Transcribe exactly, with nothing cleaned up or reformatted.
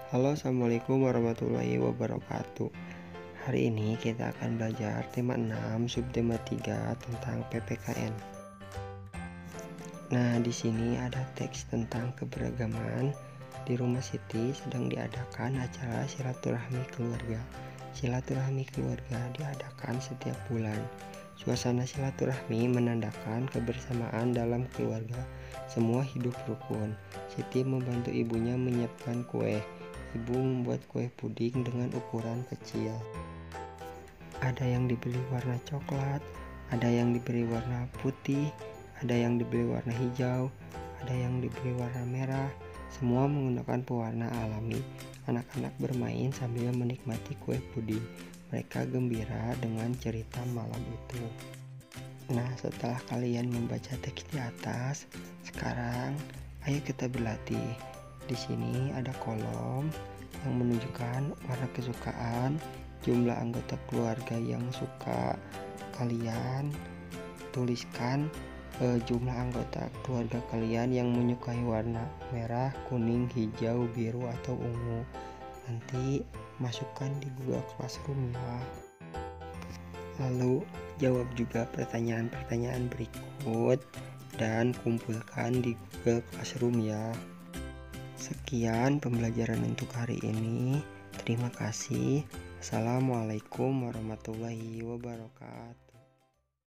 Halo, assalamualaikum warahmatullahi wabarakatuh. Hari ini kita akan belajar tema enam, subtema tiga tentang P P K N. Nah, di sini ada teks tentang keberagaman. Di rumah Siti sedang diadakan acara silaturahmi keluarga. Silaturahmi keluarga diadakan setiap bulan. Suasana silaturahmi menandakan kebersamaan dalam keluarga. Semua hidup rukun. Siti membantu ibunya menyiapkan kue. Ibu membuat kue puding dengan ukuran kecil. Ada yang diberi warna coklat, ada yang diberi warna putih, ada yang diberi warna hijau, ada yang diberi warna merah. Semua menggunakan pewarna alami. Anak-anak bermain sambil menikmati kue puding. Mereka gembira dengan cerita malam itu. Nah, setelah kalian membaca teks di atas, sekarang ayo kita berlatih. Di sini ada kolom yang menunjukkan warna kesukaan, jumlah anggota keluarga yang suka. Kalian tuliskan eh, jumlah anggota keluarga kalian yang menyukai warna merah, kuning, hijau, biru, atau ungu. Nanti masukkan di Google Classroom ya. Lalu jawab juga pertanyaan-pertanyaan berikut dan kumpulkan di Google Classroom ya. Sekian pembelajaran untuk hari ini. Terima kasih. Assalamualaikum warahmatullahi wabarakatuh.